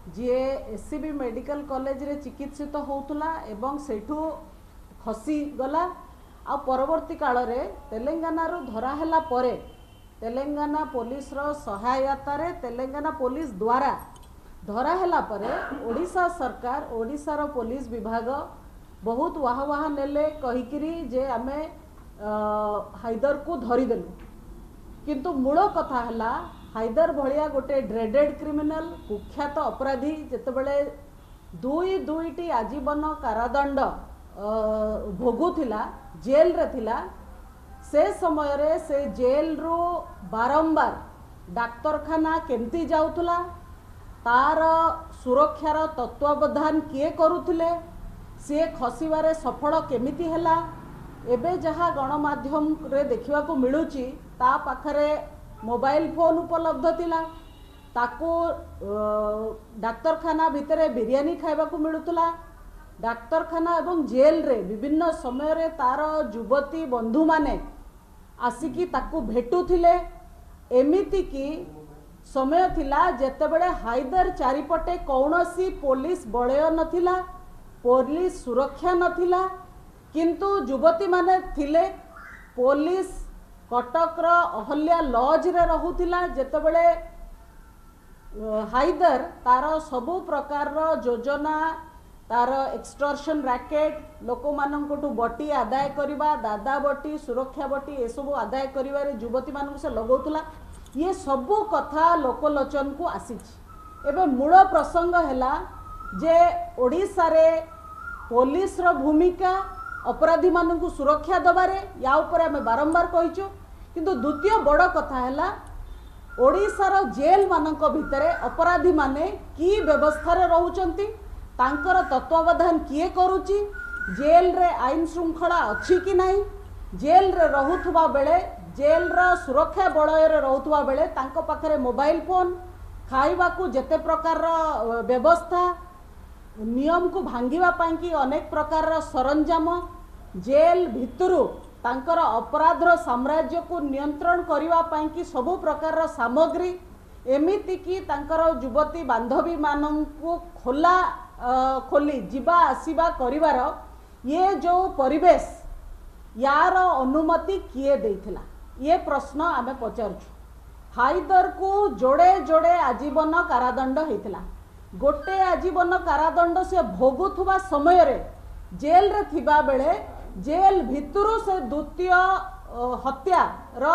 जी SCB medical college रे चिकित्सित होतुला एवं सेठू खसी गला आ परवर्ती काल रे तेलंगाना रो धरा हैला परे तेलंगाना पुलिस रो सहायता रे तेलंगाना पुलिस द्वारा धरा हैला परे ओडिशा सरकार ओडिशा रो पुलिस विभाग बहुत वाह वाह नेले कहिकिरी जे आमे हाइदर को धरी देलु किंतु मूल कथा हला हाइदर भलिया गोटे ड्रेडेड क्रिमिनाल कुख्यात अपराधी जेतेबेले दुईटी आजीवन कारादंड भोगुथिला जेल रे थिला से समय रे से जेल रो बारंबार डाक्तरखाना केमती जाउथुला तार सुरक्षार तत्वावधान किए करुथिले से खसिबारे सफल केमिति हला एबे जहाँ गणमाध्यम रे देखिवा को मिलुची ता पाखरे मोबाइल फोन उपलब्ध थिला ताको डाक्तरखाना भितरे बिरियानी खाइबा को मिलुतला डाक्तरखाना एवं जेल रे विभिन्न समय रे तार युवती बंधु माने आसिकी ताको भेटुथिले एमिति की समय थिला जेतेबेले हाइदर चारिपटे कौनसी पुलिस बलय नथिला पुलिस सुरक्षा नथिला किंतु युवती माने थिले पुलिस कटकर अहल्या लॉज रे रहुथिला जेतेबेले हाइदर तार सबु प्रकार योजना तार एक्सटॉर्शन रैकेट लोक मानकटू बटी आदाय करिबा दादा बटी सुरक्षा बटी ए सब आदाय करिवारे युवती मानक से लगौतला ये सबु कथा लोकलोचन को आसीछि एबे मूल प्रसंग हैला जे ओडिसा रे पुलिस रो भूमिका अपराधी मानकू सुरक्षा दबारे या ऊपर आम बारंबार कहीचु किंतु द्वितीय बड़ कथा है ओडिशार जेल मानक भितरे अपराधी माने की व्यवस्था रे रहउचंती तांकर तत्वावधान किए करूची जेल रे आईन श्रृंखला अच्छी कि नहीं जेल रे रहुथुबा बेले जेल रा सुरक्षा बलय रे रहुथुबा बेले तांको पाखरे मोबाइल फोन खाइबा को जेते प्रकार व्यवस्था नियम को भांगिबा पाई कि अनेक प्रकार सरंजाम जेल भितरु तांकर अपराधर साम्राज्य को नियंत्रण करिबा पाई कि सबु प्रकार सामग्री एमिति कि तांकर युवती बांधवी मानंकु खोला खोली जीवा आसीबा करिवार ये जो परिवेश यार अनुमति किए देथिला ये प्रश्न आमे पचारछु हाइदर को जोड़े जोड़े आजीवन कारादंड हेतिला गोटे आजीवन कारादंड से भोगुथुबा समय रे जेल रे थिबा बेले जेल भितरु से द्वितीय हत्या रो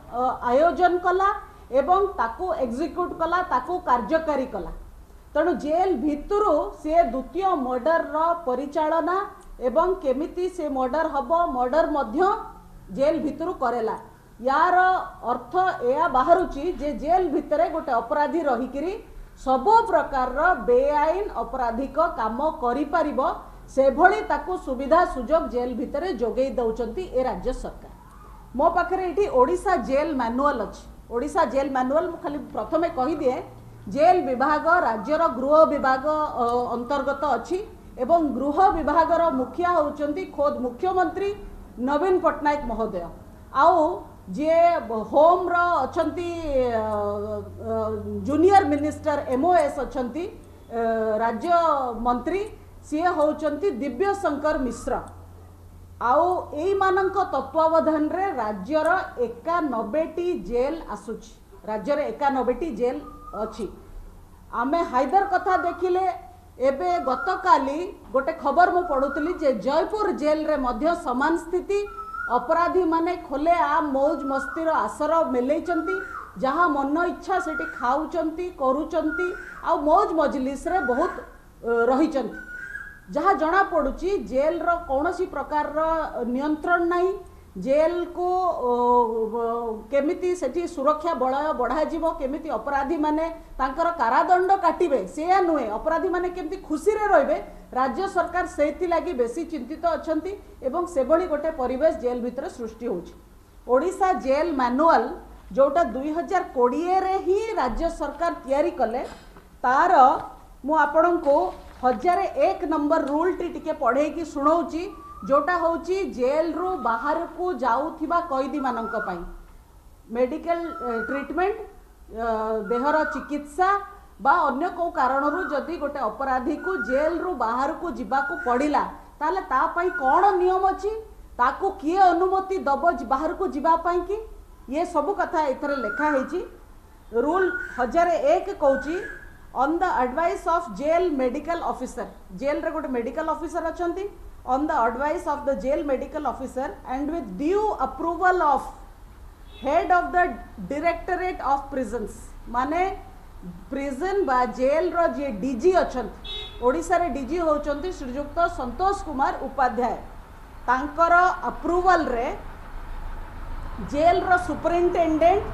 आयोजन कला एवं ताकू एग्जीक्यूट कला ताकू कार्यकारी कला तेणु जेल भितरु से द्वितीय मर्डर रो परिचालना एवं केमिति से मर्डर हबो मर्डर मध्य जेल भितरु करेला यार अर्थ एया बाहरुची जे जेल भितरे गोटे अपराधी रहिकिरी सबो प्रकार बेआईन अपराधिक काम करि पारिबो से भली ताकू सुविधा सुजोग जेल भितरे जोगई दउचंती ए राज्य सरकार मो पाखरे एठी ओडिशा जेल मैनुअल अछि ओडिशा जेल मैनुअल मु खाली प्रथमे कहि दिए जेल विभाग राज्यर गृह विभाग अंतर्गत अछि एवं गृह विभागर मुखिया होउचंती खोद मुख्यमंत्री नवीन पटनायक महोदय आउ जे होम रो अछंती जूनियर मिनिस्टर एमओएस अछंती राज्य मंत्री सी होउचंती दिव्य शंकर मिश्र आउ एई मानक तत्वावधान रे राज्यर 91टी जेल आसुची राज्यर 91टी जेल अछि आमे हाइदर कथा देखिले एबे गतकाली गोटे खबर मु पढुतली जे जयपुर जेल रे मध्य समान स्थिति अपराधी माने खोले आ मौज मस्तीर आसर मेलैचंती जहाँ मन इच्छा सेठी खाउचंती करूचंती आ मौज मजलिस रे बहुत रहिचंती जहाँ जना पड़ुची जेल रो कौनसी प्रकार नियंत्रण नहीं जेल को केमिति सेठी सुरक्षा बलय बढ़ा जीवो केमिति अपराधी माने तांकर कारादंड काटिबे से नुहे अपराधी माने केमिति खुशी रे रहिबे राज्य सरकार सेति लागि बेसी चिंतित अछंती एवं सेभली गोटे परिवेश जेल भितर सृष्टि होची ओडिशा जेल मैनुअल जोटा 2020 रे ही राज्य सरकार तैयारी कले तार मु आपन को 1001 नंबर रूल टी पढ़े कि शुणाऊँगी जोटा होची जेल रु बाहर को जाउथिबा कैदी मानक पई मेडिकल ट्रीटमेंट देहर चिकित्सा बा अन्य को कारणरू जदि गोटे अपराधी को जेल रु बाहर को जीवाकू पड़िला ताले ता पई कौन नियम अच्छी ताकू किए अनुमति दब बाहर को जीवा पाई कि ये सब कथा एथरे लिखा है। रूल 1001 कहूँ on the advice of jail medical officer jail रे गोटे मेडिकल ऑफिसर अछंती on the advice of the jail medical officer and with due approval of head of the directorate of prisons माने प्रिजन बा jail रो जे DG अछंती ओडिसा रे DG होचंती श्रीयुक्त संतोष कुमार उपाध्याय तांकर अप्रूवल रे जेल रो सुपरिंटेंडेंट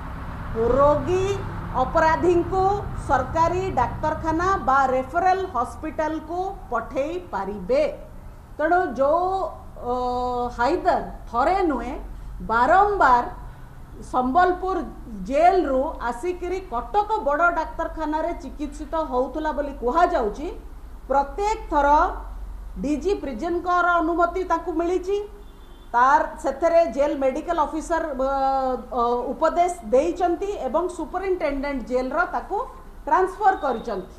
रोगी अपराधी को सरकारी डाक्तरखाना बा रेफरल हॉस्पिटल को पठेई पारिबे। तेणु जो हाइदर थरे नुहे बारंबार संबलपुर जेल रु आसिकिरी कटक बड़ डाक्तरखाना रे चिकित्सित होउथला बोली कुहा जाउची प्रत्येक थर डीजी प्रिजन कर अनुमति ताकू मिलीची तार सेथरे जेल मेडिकल ऑफिसर उपदेश देइचंती एवं सुपरिंटेंडेंट जेल रो ताकू ट्रांसफर करिचंती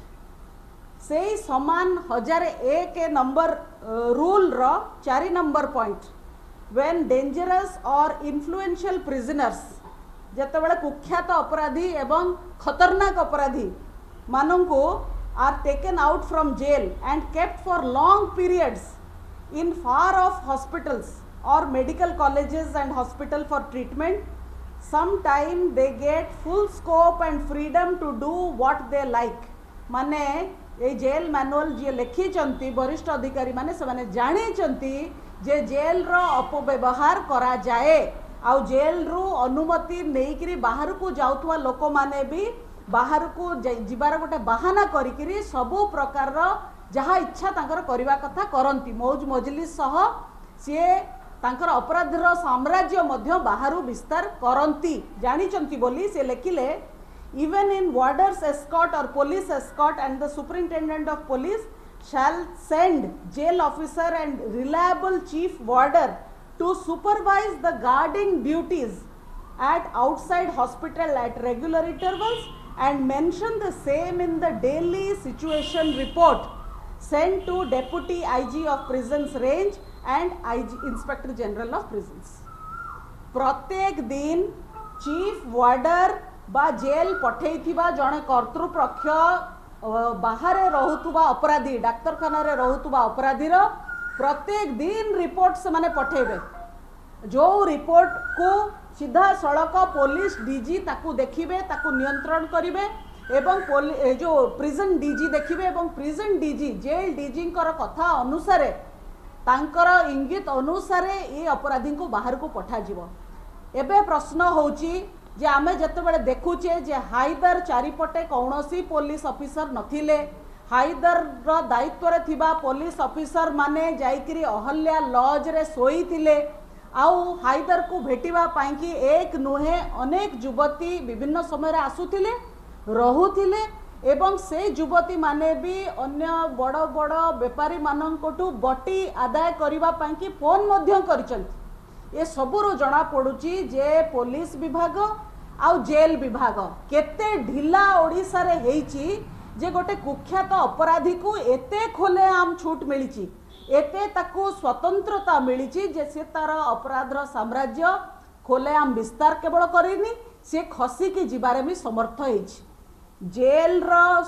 से समान 1001 नंबर रूल रो 4 नंबर पॉइंट व्हेन डेंजरस और इन्फ्लुएंशियल प्रिजनर्स जेतेबेले कुख्यात अपराधी एवं खतरनाक अपराधी मानंको are taken out from jail and kept for long periods in far off hospitals or medical colleges and hospital for treatment, sometime they get full scope and freedom to do what they like। माने ये jail manual जी लिखी चंती वरिष्ठ अधिकारी माने से माने जानी चंती जे jail रो अपव्यवहार करा जाए आउ जेल रू अनुमति नेइकरी बाहर को जाउतवा लोक माने भी बाहर को जिबार गोटे बहाना करिकरी सबु प्रकार रो जहा इच्छा तांकर करिवा कथा करंती मौज मजलिस सह से तांकर अपराधर साम्राज्य मध्य बाहरु विस्तार करंती जानिचंती बोली से लेखिले इवन इन वार्डर्स एस्कॉर्ट और police escort and the superintendent of police shall send jail officer and reliable chief warder to supervise the guarding duties at outside hospital at regular intervals and mention the same in the daily situation report send to deputy IG of prisons range and IG inspector general of prisons. प्रत्येक दिन chief वार्डर बा jail पठेइथिबा जणे कर्तृपक्ष बाहर रहुतुबा अपराधी डाक्तरखाना रे रहुतुबा अपराधी रो प्रत्येक दिन रिपोर्ट से माने पठेबे जो रिपोर्ट को सीधा सड़क पुलिस डीजी ताकू देखिबे ताकू नियंत्रण करिवे एवं जो प्रिजन डीजी देखिबे एवं प्रिजन डीजी जेल डीजी कथा अनुसार तांकर इंगित अनुसार ये अपराधी को बाहर को पठा जीवो। एबे प्रश्न होची जे आमे जतबेले देखुचे जे हाइदर चारिपटे कौनसी पुलिस ऑफिसर नथिले हाइदर रो दायित्व रे थिबा पुलिस ऑफिसर माने जाइकरी अहल्या लॉज रे सोई थिले आउ हाइदर को भेटिबा पाई कि एक नुहे अनेक युवती विभिन्न समय रे आसुथिले रहुथिले एवं से युवती माने भी अन्य बड़ बड़ बेपारी मानकटू बटी आदाय करिबा पाई कि फोन मध्य करिसंती। ये सबुरु जना पड़ुची जे पुलिस विभाग आउ जेल विभाग केते ढिला ओडिसा रे हेची जे गोटे कुख्यात अपराधी को एते खोले आम छूट मिली एते ताकू स्वतंत्रता मिली जे से तार अपराधर साम्राज्य खोले आम विस्तार केवल करिनी से खसिकी जीवारे भी समर्थ होइछि। जेल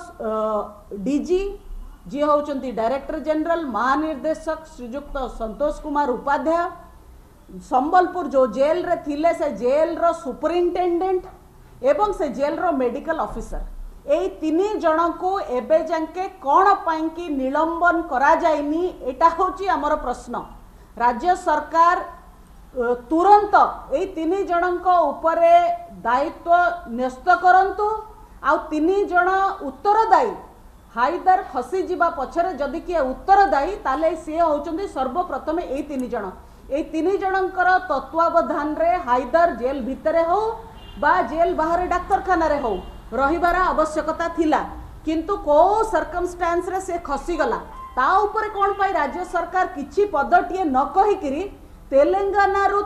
डीजी जी होचंती डायरेक्टर जनरल महानिर्देशक श्रीयुक्त संतोष कुमार उपाध्याय संबलपुर जो जेल रे थिले से जेल रो सुपरिंटेंडेंट एवं से जेल रो मेडिकल ऑफिसर ए तीन जन को एबे जांके कौन पाई कि निलंबन करा जाइनी एटा होची हमर प्रश्न। राज्य सरकार तुरंत ए तीन जनक उपरे दायित्व न्यस्त करंतु आउ तीन जन उत्तरदायी हाइदर खसी जीवा पछरे जदि किए उत्तरदायी ताले से होचंदी सर्वप्रथम ए तीन जनकर तत्वावधान रे हाइदर जेल भितरे हो बा जेल बाहर डाक्तरखाना रे हो रहिबार आवश्यकता थिला किंतु को सर्कमस्टेंस रे से खसी गला ता ऊपर कोन पाई राज्य सरकार किछि पदटिए न कहिकरी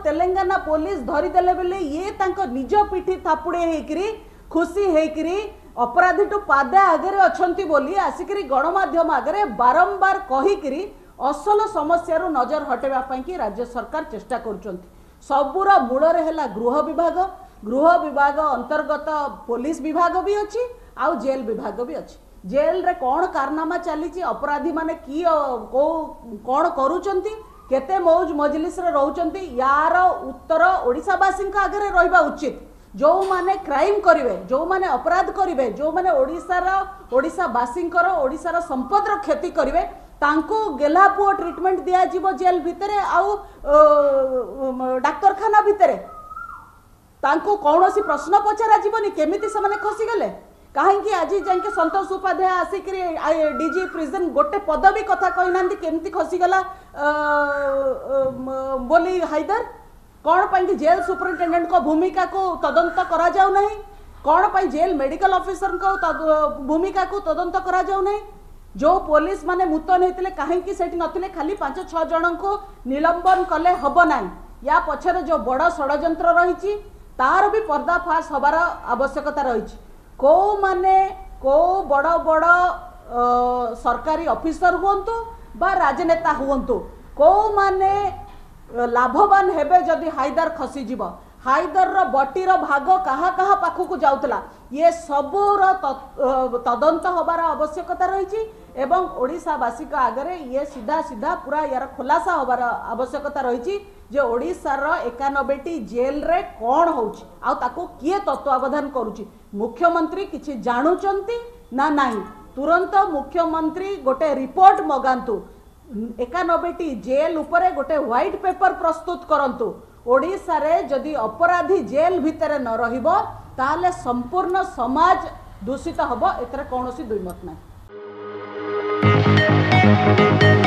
तेलंगाना पुलिस धरी देले बेले ये तांको निज पिठी थापुडे हेकरी खुशी हेकरी अपराधी टू पादे आगे अच्छी बोली आसिक गणमाध्यम आगे बारंबार कहीकि असल समस्या नजर हटेवाई राज्य सरकार चेष्टा कर सबूर मूल गृह विभाग अंतर्गत पुलिस विभाग भी अच्छी आउ जेल विभाग भी अच्छी जेल रे कौन कारनामा चली अपराधी माने की कौन करुचंती केते मौज मजलिस रे रहउचंती यार उत्तर ओडिशावासी आगे रहिबा उचित जो माने क्राइम करिवे जो माने अपराध करिवे जो माने ओडिशावासी ओडिशार संपदर क्षति करिवे तांको गेला पुओ ट्रीटमेंट दिया जीवो जेल भितरे आउ डाक्तरखाना भितरे तांको कौनसी प्रश्न पचरा जीवनी केमिति से माने खसी गले कहीं आज जाके संतोष उपाध्याय आसिक डीजी प्रिजन गोटे पदवी कथा कहीना केमती खसीगला बोली हाइदर कौन पाई जेल सुपरिटेडेंट को भूमिका को तदंत करा जाऊ नहीं कौन पाई जेल मेडिकल ऑफिसर को भूमिका को तदंत करा जाऊ नहीं जो पुलिस माने मुतन होते कहीं से नथिले खाली 5-6 जन को निलंबन कले हब ना या पछरे जो बड़ षड्यंत्र रही तार भी पर्दाफाश हबार आवश्यकता रही को माने को बड़ बड़ सरकारी ऑफिसर हुंतु बा राजनेता हुंतु को माने लाभवान हेबे जदि हाइदर खसी जीव हाइदर बटीर भाग कहा कहा पाखक जाउतला ये सबूर तदंत हबार आवश्यकता रही एवं ओडिशावासी आगे ये सीधा सीधा पूरा यार खुलासा हबार आवश्यकता रही जे ओडिशार 91टी जेल रे कौन होउची आ ताको किए तत्वावधान करुची मुख्यमंत्री किछि जानुचंती ना नाही तुरंत मुख्यमंत्री गोटे रिपोर्ट मगांतु 91टी जेल उपरे गोटे व्हाइट पेपर प्रस्तुत करंतु ओडिशा रे जदि अपराधी जेल भितर न रहिबो ताले संपूर्ण समाज दूषित हबो एतरे कौनसी दुईमत नाही।